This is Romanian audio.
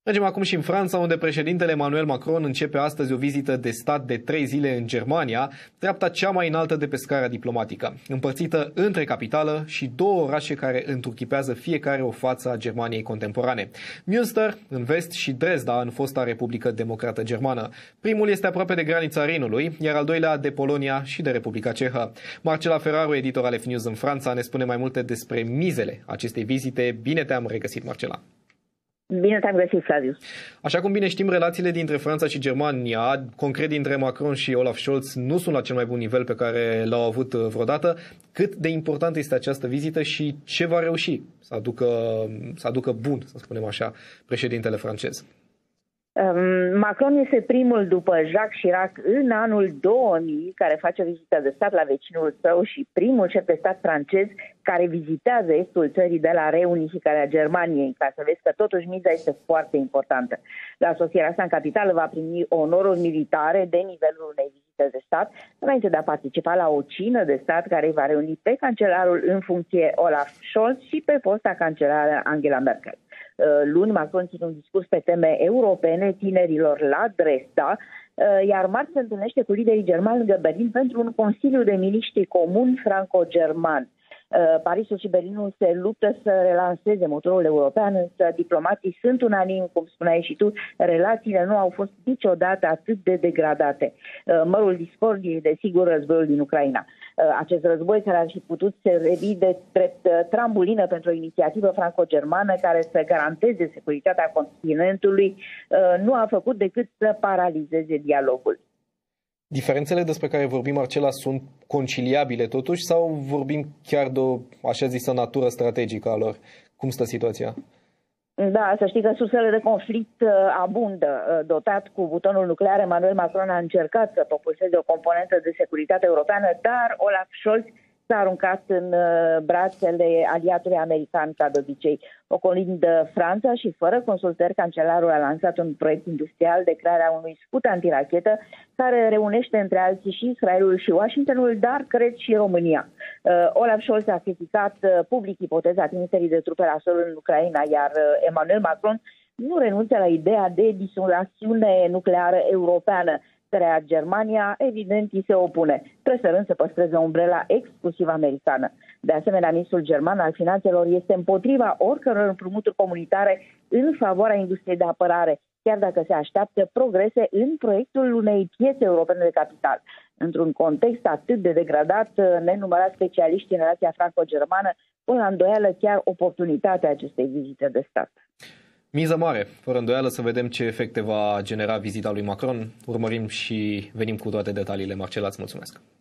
Mergem acum și în Franța, unde președintele Emmanuel Macron începe astăzi o vizită de stat de 3 zile în Germania, treapta cea mai înaltă de pe scara diplomatică, împărțită între capitală și două orașe care întruchipează fiecare o față a Germaniei contemporane. Münster, în vest, și Dresda, în fosta Republică Democrată Germană. Primul este aproape de granița Rinului, iar al doilea de Polonia și de Republica Cehă. Marcela Ferraru, editor al F-News în Franța, ne spune mai multe despre mizele acestei vizite. Bine te-am regăsit, Marcela! Bine te-am găsit, Flavius. Așa cum bine știm, relațiile dintre Franța și Germania, concret dintre Macron și Olaf Scholz, nu sunt la cel mai bun nivel pe care l-au avut vreodată. Cât de importantă este această vizită și ce va reuși să aducă bun, să spunem așa, președintele francez? Macron este primul după Jacques Chirac în anul 2000 care face o vizită de stat la vecinul său și primul șef de stat francez care vizitează estul țării de la reunificarea Germaniei, ca să vezi că totuși miza este foarte importantă. La sosirea sa în capitală va primi onoruri militare de nivelul unei vizite de stat, înainte de a participa la o cină de stat care îi va reuni pe cancelarul în funcție Olaf Scholz și pe fosta cancelară Angela Merkel. Luni, Macron ține un discurs pe teme europene tinerilor la Dresda, iar marți se întâlnește cu liderii germani lângă Berlin pentru un consiliu de miniștri comun franco-german. Parisul și Berlinul se luptă să relanseze motorul european, însă diplomații sunt unanimi, cum spuneai și tu, relațiile nu au fost niciodată atât de degradate. Mărul discordiei, desigur, războiul din Ucraina. Acest război care ar fi putut servi de drept trambulină pentru o inițiativă franco-germană care să garanteze securitatea continentului, nu a făcut decât să paralizeze dialogul. Diferențele despre care vorbim, Marcela, sunt conciliabile totuși sau vorbim chiar de o așa zisă natură strategică a lor? Cum stă situația? Da, să știi că sursele de conflict abundă. Dotat cu butonul nuclear, Emmanuel Macron a încercat să propulseze o componentă de securitate europeană, dar Olaf Scholz s-a aruncat în brațele aliatului american, ca de obicei. Ocolind Franța și fără consultări, cancelarul a lansat un proiect industrial de crearea unui scut antirachetă care reunește între alții și Israelul și Washingtonul, dar cred și România. Olaf Scholz a criticat public ipoteza trimiterii de trupe la sol în Ucraina, iar Emmanuel Macron nu renunță la ideea de disuasiune nucleară europeană, care Germania, evident, îi se opune, preferând să păstreze umbrela exclusiv americană. De asemenea, ministrul german al finanțelor este împotriva oricăror împrumuturi comunitare în favoarea industriei de apărare, chiar dacă se așteaptă progrese în proiectul unei piețe europene de capital. Într-un context atât de degradat, nenumărați specialiști în relația franco-germană pun la îndoială chiar oportunitatea acestei vizite de stat. Miză mare, fără îndoială, să vedem ce efecte va genera vizita lui Macron. Urmărim și venim cu toate detaliile. Marcela, îți mulțumesc!